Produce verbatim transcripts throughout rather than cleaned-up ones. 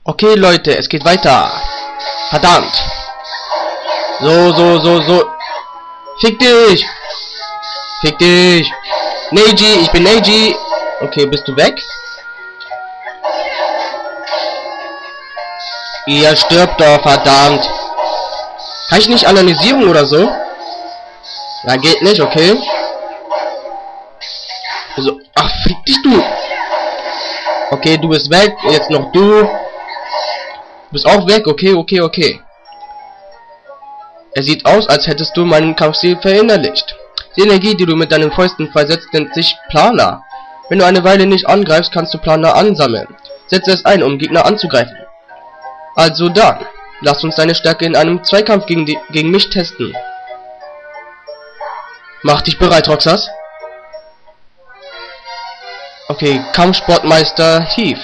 Okay, Leute, es geht weiter. Verdammt. So, so, so, so. Fick dich. Fick dich. Neji, ich bin Neji. Okay, bist du weg? Ihr stirbt doch, verdammt. Kann ich nicht Analysierung oder so? Ja, geht nicht, okay. So, ach, fick dich, du. Okay, du bist weg. Jetzt noch du. Du bist auch weg. Okay, okay, okay. Es sieht aus, als hättest du meinen Kampfstil verinnerlicht. Die Energie, die du mit deinen Fäusten freisetzt, nennt sich Planer. Wenn du eine Weile nicht angreifst, kannst du Planer ansammeln. Setze es ein, um Gegner anzugreifen. Also dann, lass uns deine Stärke in einem Zweikampf gegen, die, gegen mich testen. Mach dich bereit, Roxas. Okay, Kampfsportmeister Heath.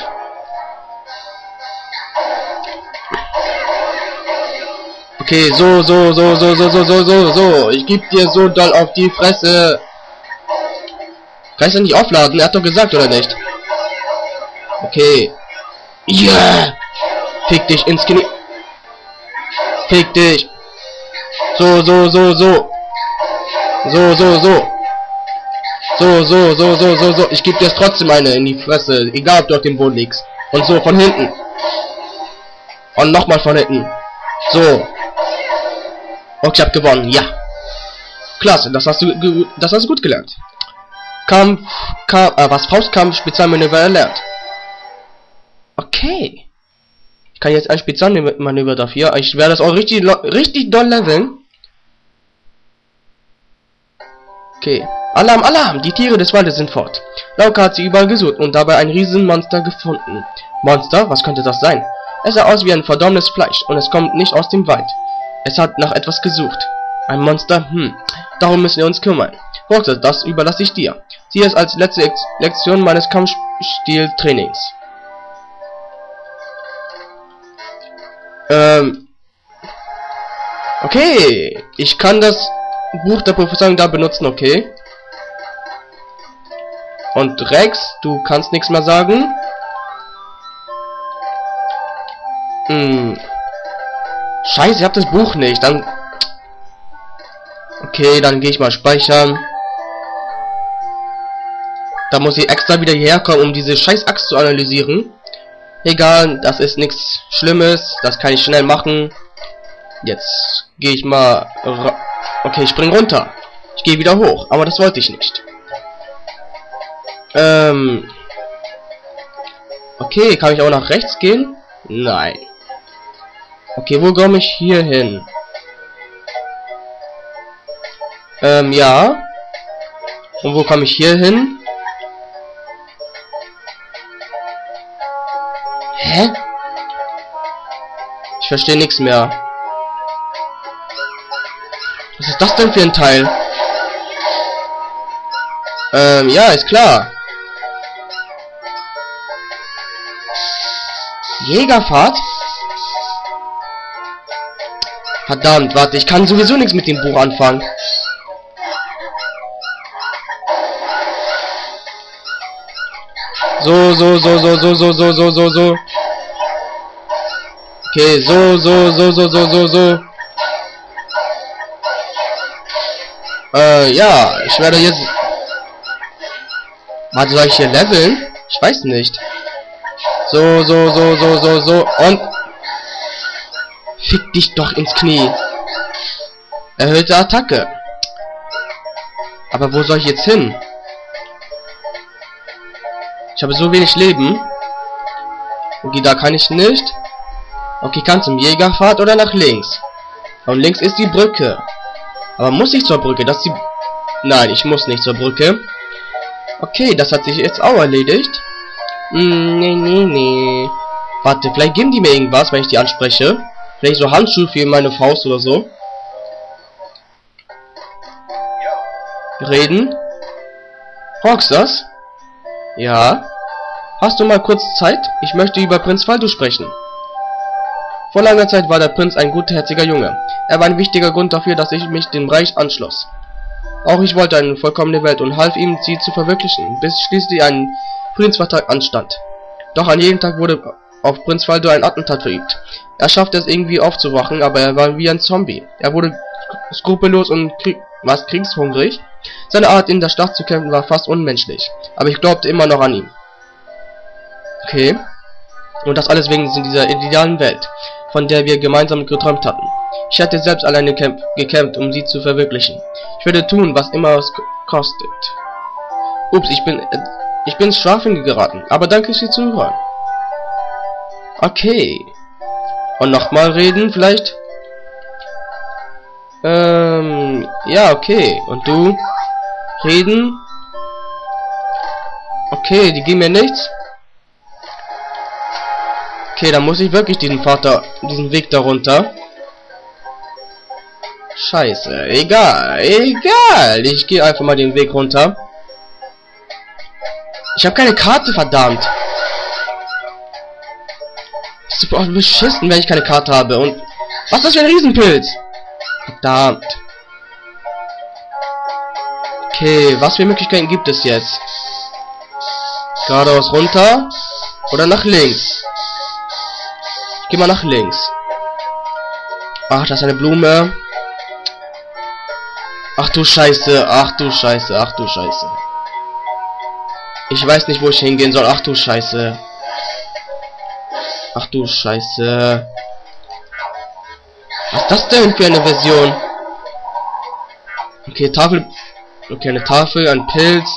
Okay, so, so, so, so, so, so, so, so, so. Ich geb dir so doll auf die Fresse. Kannst du nicht aufladen? Er hat doch gesagt, oder nicht? Okay. Yeah! Fick dich ins Knie. Fick dich. So, so, so, so. So, so, so. So, so, so, so, so, so. Ich geb dir trotzdem eine in die Fresse. Egal, ob du auf dem Boden liegst. Und so, von hinten. Und nochmal von hinten. So. Okay, ich hab gewonnen. Ja. Klasse, das hast du, das hast du gut gelernt. Kampf, Kampf, äh, was? Faustkampf, Spezialmanöver erlernt. Okay. Ich kann jetzt ein Spezialmanöver dafür. Ich werde das auch richtig, richtig doll leveln. Okay. Alarm, Alarm! Die Tiere des Waldes sind fort. Lauka hat sie überall gesucht und dabei ein Riesenmonster gefunden. Monster? Was könnte das sein? Es sah aus wie ein verdorbenes Fleisch und es kommt nicht aus dem Wald. Es hat nach etwas gesucht. Ein Monster? Hm. Darum müssen wir uns kümmern. Roxas, das überlasse ich dir. Sieh es als letzte Ex Lektion meines Kampfstil-Trainings. Ähm. Okay. Ich kann das Buch der Prophezeiung da benutzen, okay. Und Rex, du kannst nichts mehr sagen. Hm. Scheiße, ich hab das Buch nicht. Dann. Okay, dann gehe ich mal speichern. Da muss ich extra wieder hierher kommen, um diese scheiß Axt zu analysieren. Egal, das ist nichts Schlimmes. Das kann ich schnell machen. Jetzt gehe ich mal. Okay, ich spring runter. Ich gehe wieder hoch, aber das wollte ich nicht. Ähm. Okay, kann ich auch nach rechts gehen? Nein. Okay, wo komme ich hier hin? Ähm, ja. Und wo komme ich hier hin? Hä? Ich verstehe nichts mehr. Was ist das denn für ein Teil? Ähm, ja, ist klar. Jägerfahrt? Verdammt, warte, ich kann sowieso nichts mit dem Buch anfangen. So, so, so, so, so, so, so, so, so, so. Okay, so, so, so, so, so, so, so. Äh, ja, ich werde jetzt... Warte, soll ich hier leveln? Ich weiß nicht. So, so, so, so, so, so. Und... Fick dich doch ins Knie. Erhöhte Attacke. Aber wo soll ich jetzt hin? Ich habe so wenig Leben. Okay, da kann ich nicht. Okay, ich kann zum Jägerpfad oder nach links. Und links ist die Brücke. Aber muss ich zur Brücke? Das ist die... Nein, ich muss nicht zur Brücke. Okay, das hat sich jetzt auch erledigt. Hm, nee, nee, nee. Warte, vielleicht geben die mir irgendwas, wenn ich die anspreche. Vielleicht so Handschuhe für meine Faust oder so. Reden? Roxas? Ja? Hast du mal kurz Zeit? Ich möchte über Prinz Faldo sprechen. Vor langer Zeit war der Prinz ein gutherziger Junge. Er war ein wichtiger Grund dafür, dass ich mich dem Reich anschloss. Auch ich wollte eine vollkommene Welt und half ihm, sie zu verwirklichen, bis schließlich ein Friedensvertrag anstand. Doch an jedem Tag wurde auf Prinz Faldo ein Attentat verübt. Er schaffte es irgendwie aufzuwachen, aber er war wie ein Zombie. Er wurde skrupellos und krieg was kriegshungrig. Seine Art, in der Schlacht zu kämpfen, war fast unmenschlich. Aber ich glaubte immer noch an ihn. Okay. Und das alles wegen dieser idealen Welt, von der wir gemeinsam geträumt hatten. Ich hätte selbst alleine gekämpft, um sie zu verwirklichen. Ich werde tun, was immer es kostet. Ups, ich bin... Äh, ich bin ins Schwafeln geraten, aber danke fürs Zuhören. Okay. Und nochmal reden, vielleicht? Ähm, ja, okay. Und du? Reden? Okay, die geben mir nichts. Okay, dann muss ich wirklich diesen Vater, diesen Weg darunter. Scheiße, egal, egal. Ich gehe einfach mal den Weg runter. Ich habe keine Karte, verdammt. Das ist super beschissen, wenn ich keine Karte habe. Und was ist das für ein Riesenpilz? Verdammt. Okay, was für Möglichkeiten gibt es jetzt? Geradeaus runter oder nach links? Ich gehe mal nach links. Ach, das ist eine Blume. Ach du Scheiße, ach du Scheiße, ach du Scheiße. Ich weiß nicht, wo ich hingehen soll. Ach du Scheiße. Ach du Scheiße. Was ist das denn für eine Version? Okay, Tafel. Okay, eine Tafel, ein Pilz.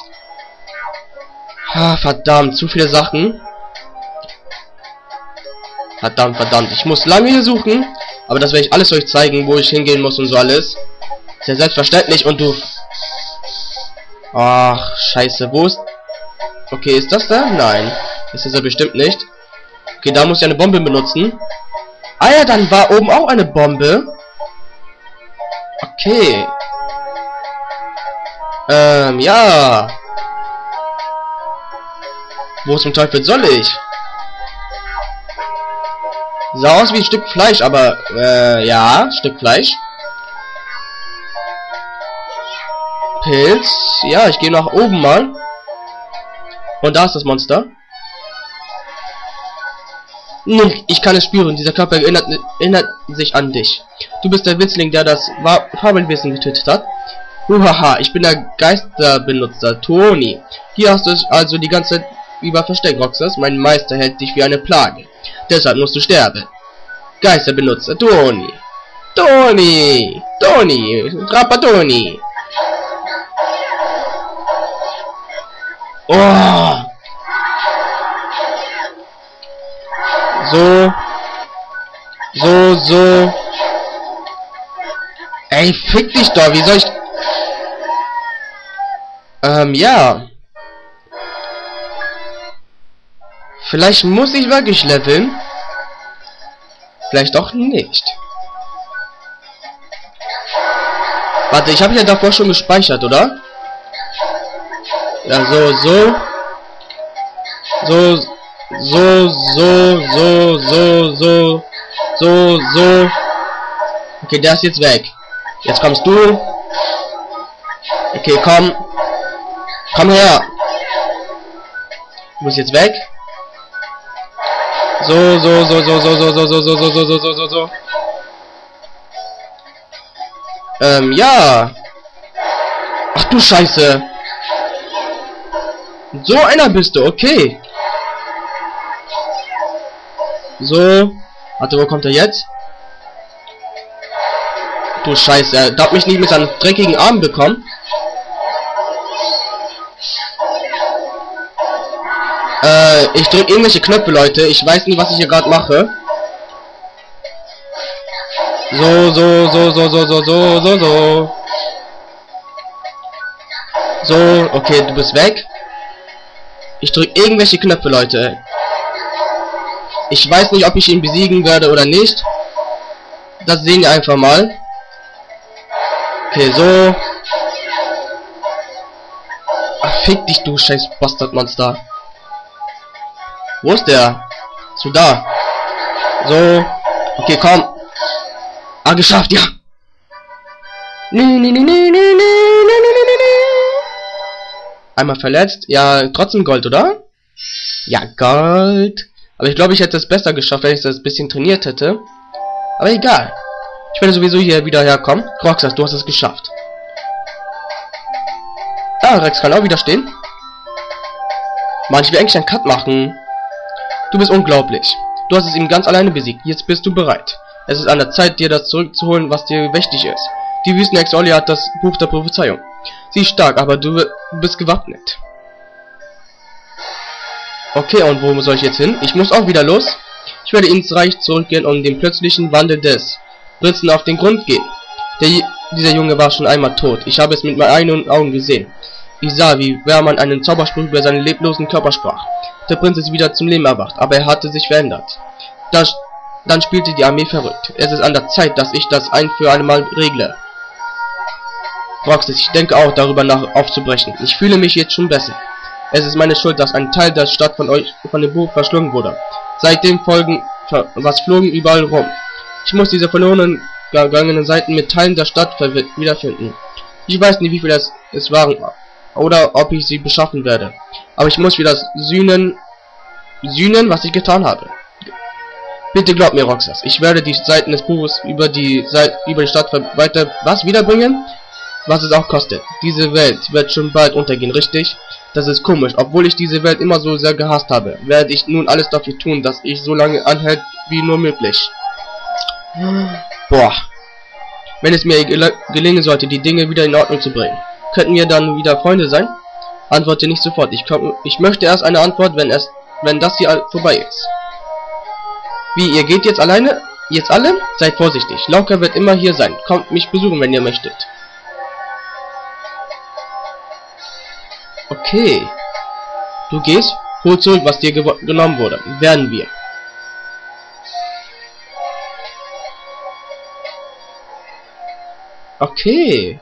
Ah, verdammt, zu viele Sachen. Verdammt, verdammt. Ich muss lange hier suchen. Aber das werde ich alles euch zeigen, wo ich hingehen muss und so alles. Ist ja selbstverständlich. Und du... Ach, scheiße. Wo ist... Okay, ist das da? Nein. Das ist ja bestimmt nicht. Okay, da muss ich eine Bombe benutzen. Ah ja, dann war oben auch eine Bombe. Okay. Ähm, ja. Wo zum Teufel soll ich? Sah aus wie ein Stück Fleisch, aber, äh, ja, Stück Fleisch. Pilz. Ja, ich gehe nach oben mal. Und da ist das Monster. Ich kann es spüren. Dieser Körper erinnert, erinnert sich an dich. Du bist der Witzling, der das Fabelwesen getötet hat. Huhaha, ich bin der Geisterbenutzer, Toni. Hier hast du es also die ganze Zeit über versteckt, Roxas. Mein Meister hält dich wie eine Plage. Deshalb musst du sterben. Geisterbenutzer, Toni. Toni. Toni. Trapattoni. Oh. So. So, so. Ey, fick dich doch. Wie soll ich... Ähm, ja. Vielleicht muss ich wirklich leveln. Vielleicht auch nicht. Warte, ich habe ja davor schon gespeichert, oder? Ja, so, so. So, so, so, so, so, so, so, so. Okay, der ist jetzt weg. Jetzt kommst du. Okay, komm. Komm her. Du bist jetzt weg. So, so, so, so, so, so, so, so, so, so, so, so, so, so, so. Ähm, ja. Ach du Scheiße. So einer bist du, okay. So. Warte, wo kommt er jetzt? Du Scheiße, er darf mich nicht mit seinem dreckigen Arm bekommen. Äh, ich drücke irgendwelche Knöpfe, Leute. Ich weiß nicht, was ich hier gerade mache. So, so, so, so, so, so, so, so, so. So, okay, du bist weg. Ich drücke irgendwelche Knöpfe, Leute. Ich weiß nicht, ob ich ihn besiegen werde oder nicht. Das sehen wir einfach mal. Okay, so. Ach, fick dich, du scheiß Bastardmonster. Wo ist der? So, da. So. Okay, komm. Ah, geschafft, ja. Nee, nee, nee, nee, nee, nee, nee, nee, nee, nee. Einmal verletzt. Ja, trotzdem Gold, oder? Ja, Gold. Aber ich glaube, ich hätte es besser geschafft, wenn ich das ein bisschen trainiert hätte. Aber egal. Ich werde sowieso hier wieder herkommen. Roxas, du hast es geschafft. Ah, Rex kann auch wieder stehen. Mann, ich will eigentlich einen Cut machen. Du bist unglaublich. Du hast es ihm ganz alleine besiegt. Jetzt bist du bereit. Es ist an der Zeit, dir das zurückzuholen, was dir wichtig ist. Die Wüstenhexe Olli hat das Buch der Prophezeiung. Sie ist stark, aber du bist gewappnet. Okay, und wo soll ich jetzt hin? Ich muss auch wieder los. Ich werde ins Reich zurückgehen und den plötzlichen Wandel des Prinzen auf den Grund gehen. Der, dieser Junge war schon einmal tot. Ich habe es mit meinen eigenen Augen gesehen. Ich sah, wie Wehrmann einen Zauberspruch über seinen leblosen Körper sprach. Der Prinz ist wieder zum Leben erwacht, aber er hatte sich verändert. Dann, dann spielte die Armee verrückt. Es ist an der Zeit, dass ich das ein für alle Mal regle. Roxas, ich denke auch darüber nach aufzubrechen. Ich fühle mich jetzt schon besser. Es ist meine Schuld, dass ein Teil der Stadt von euch von dem Buch verschlungen wurde. Seitdem folgen was flogen überall rum. Ich muss diese verlorenen gegangenen Seiten mit Teilen der Stadt wiederfinden. Ich weiß nicht, wie viel es, es waren oder ob ich sie beschaffen werde. Aber ich muss wieder sühnen, sühnen, was ich getan habe. Bitte glaub mir, Roxas. Ich werde die Seiten des Buches über die Seite über die Stadt weiter was wiederbringen, was es auch kostet. Diese Welt wird schon bald untergehen, richtig? Das ist komisch. Obwohl ich diese Welt immer so sehr gehasst habe, werde ich nun alles dafür tun, dass ich so lange anhält wie nur möglich. Boah. Wenn es mir gel gelingen sollte, die Dinge wieder in Ordnung zu bringen, könnten wir dann wieder Freunde sein? Antworte nicht sofort. Ich, komm, ich möchte erst eine Antwort, wenn es, wenn das hier vorbei ist. Wie, ihr geht jetzt alleine? Jetzt alle? Seid vorsichtig. Lauka wird immer hier sein. Kommt mich besuchen, wenn ihr möchtet. Okay. Du gehst, hol zurück, was dir genommen wurde. Werden wir. Okay.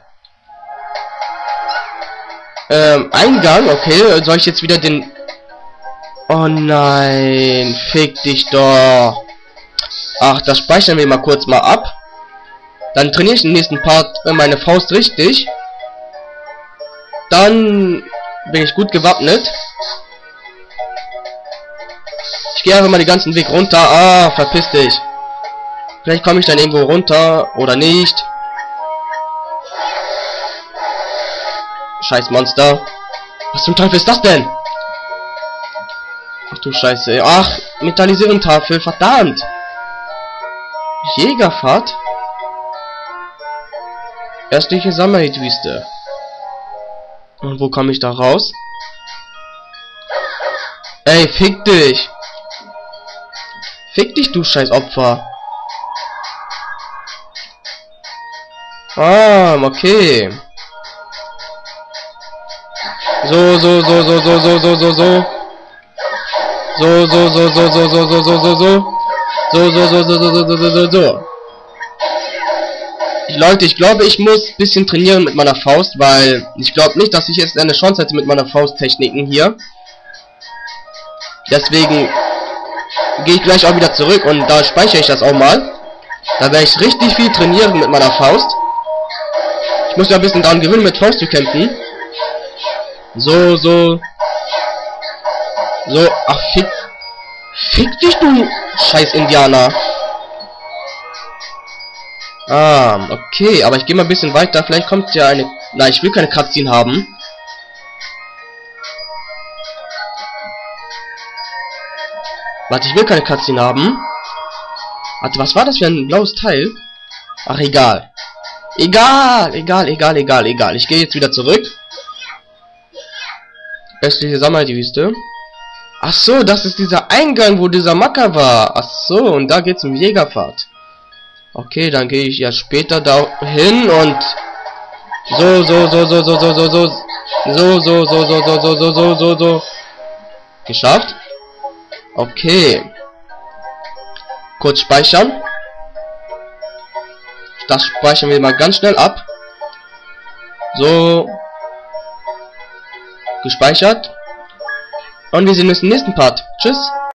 Ähm, Eingang, okay. Soll ich jetzt wieder den... Oh nein, fick dich doch. Ach, das speichern wir mal kurz mal ab. Dann trainiere ich im nächsten Part meine Faust richtig. Dann bin ich gut gewappnet. Ich gehe einfach mal den ganzen Weg runter. Ah, verpiss dich. Vielleicht komme ich dann irgendwo runter oder nicht. Scheiß Monster. Was zum Teufel ist das denn? Ach du Scheiße. Ach, Metallisierungstafel, verdammt. Jägerfahrt? Östliche Sammeritwüste. Und wo komme ich da raus? Ey, fick dich. Fick dich, du scheiß Opfer. Ah, okay. So, so, so, so, so, so, so, so, so. So, so, so, so, so, so, so, so, so, so. So, so, so, so, so, so, so, so, so, so. Leute, ich glaube, ich muss ein bisschen trainieren mit meiner Faust, weil ich glaube nicht, dass ich jetzt eine Chance hätte mit meiner Fausttechniken hier. Deswegen gehe ich gleich auch wieder zurück und da speichere ich das auch mal. Da werde ich richtig viel trainieren mit meiner Faust. Ich muss ja ein bisschen daran gewöhnen, mit Faust zu kämpfen. So, so. So, ach, fick. Fick dich, du scheiß Indianer. Ah, okay, aber ich gehe mal ein bisschen weiter. Vielleicht kommt ja eine... Nein, ich will keine Cutscene haben. Warte, ich will keine Cutscene haben. Warte, was war das für ein blaues Teil? Ach, egal. Egal, egal, egal, egal, egal. Ich gehe jetzt wieder zurück. Östliche Sammeritwüste. Ach so, das ist dieser Eingang, wo dieser Macker war. Ach so, und da geht's um Jägerfahrt. Okay, dann gehe ich ja später da hin und so, so, so, so, so, so, so, so, so, so, so, so, so, so, so, so, so, so. Geschafft? Okay. Kurz speichern. Das speichern wir mal ganz schnell ab. So. Gespeichert. Und wir sehen uns im nächsten Part. Tschüss.